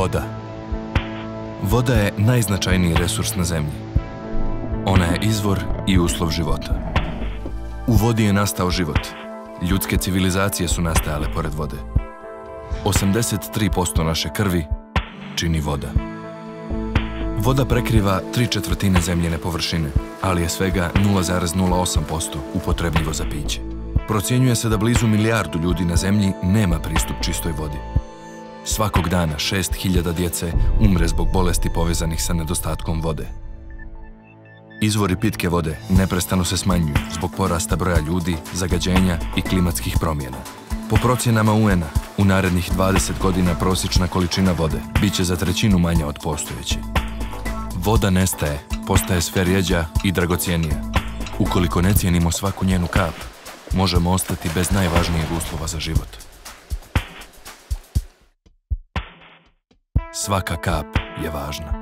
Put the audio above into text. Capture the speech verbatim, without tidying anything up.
Voda. Voda je najznačajniji resurs na zemlji. Ona je izvor i uslov života. U vodi je nastao život. Ljudske civilizacije su nastajale pored vode. osamdeset tri posto naše krvi čini voda. Voda prekriva tri četvrtine zemljine površine, ali je svega nula zarez nula osam posto upotrebljivo za piće. Procjenjuje se da blizu milijardu ljudi na zemlji nema pristup čistoj vodi. Svakog dana šest hiljada djece umre zbog bolesti povezanih sa nedostatkom vode. Izvori pitke vode neprestano se smanjuju zbog porasta broja ljudi, zagađenja i klimatskih promjena. Po procjenama U N-a, u narednih dvadeset godina prosječna količina vode bit će za trećinu manja od postojeće. Voda nestaje, postaje sve rjeđa i dragocjenija. Ukoliko ne cijenimo svaku njenu kap, možemo ostati bez najvažnijeg uslova za život. Svaka kap je važna.